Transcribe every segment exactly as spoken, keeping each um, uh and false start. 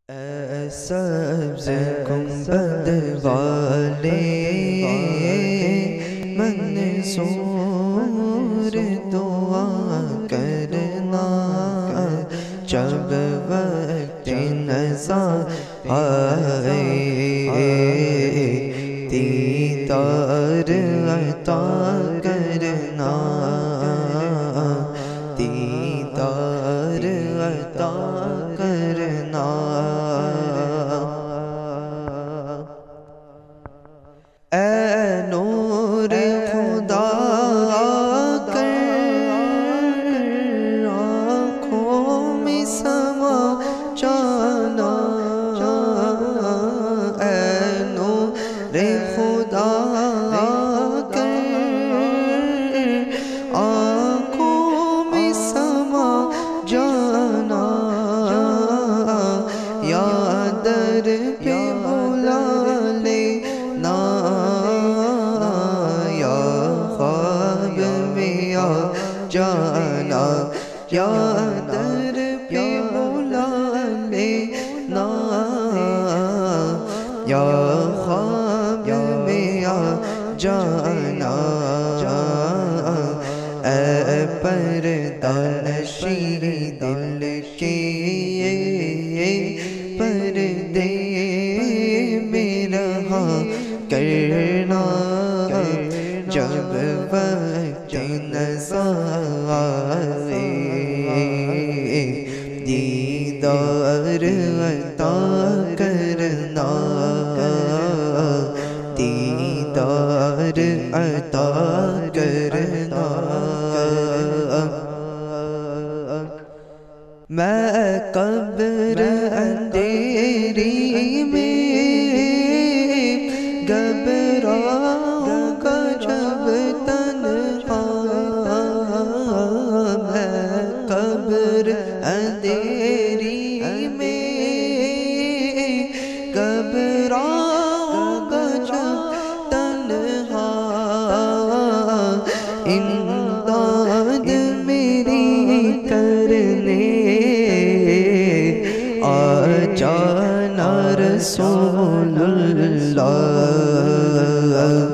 اے سبز گنبد والے منصور دعا کرنا جب وقت نزا آئے دیدار عطا کرنا دیدار عطا کرنا اے نور خدا کر آنکھوں میں سما جانا اے نور خدا کر آنکھوں میں سما جانا یا در پہ بلا لینا یا خواب میں آ جانا یا در پہ بلا لینا یا خواب میں آ جانا اے پردہ نشین دل کے پردے میں رہا کرنا جب وقت نزا آئے دیدار عطا کرنا دیدار عطا کرنا میں قبر اندھیری میں گھبراؤں گا جب تنہا میں قبر اندھیری میں گھبراؤں گا جب تنہا امداد میری کرنے آ جانا رسول اللہ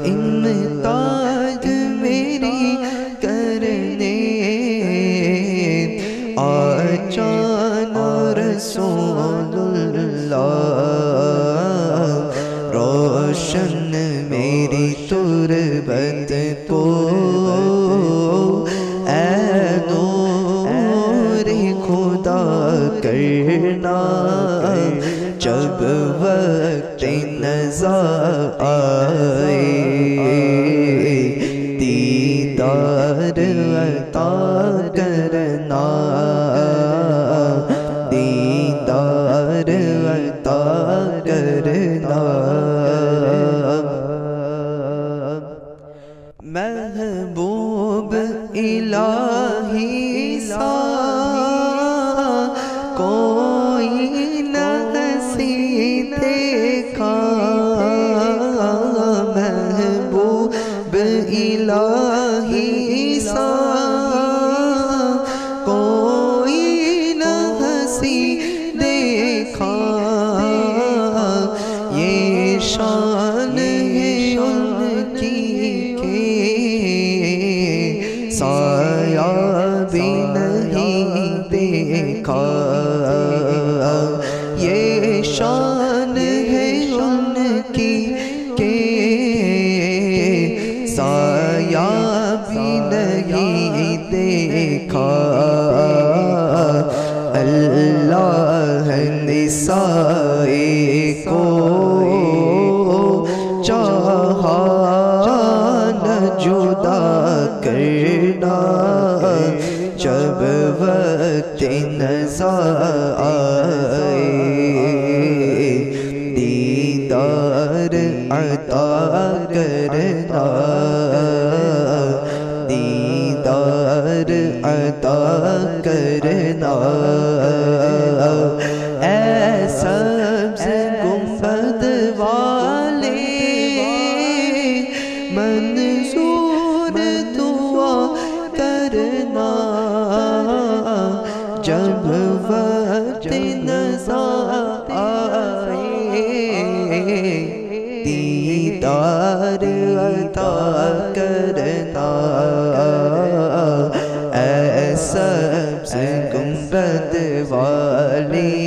امداد میری کرنے آ جانا رسول اللہ روشن میری تربت کو اے نور خدا کرنا جب وقت نزا آئے دیدار عطا کرنا دیدار عطا کرنا محبوب الہی سا کوئی نہ ہنسی دیکھا محبوب الہی سا کوئی نہ ہنسی دیکھا یہ شان ہے ان کی کہ سایہ بھی نہیں دیکھا یہ شان ہے ان کی کہ سایہ بھی نہیں دیکھا اللہ نے سائے کو چاہا نہ جدا کرنا جب وقت نزا آئے دیدار عطا کرنا دیدار عطا کرنا اے سبز گنبد دیدار عطا کرنا اے سبز گنبد والی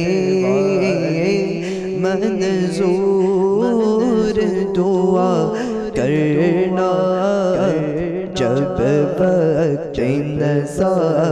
منظور دعا کرنا جب وقت نظر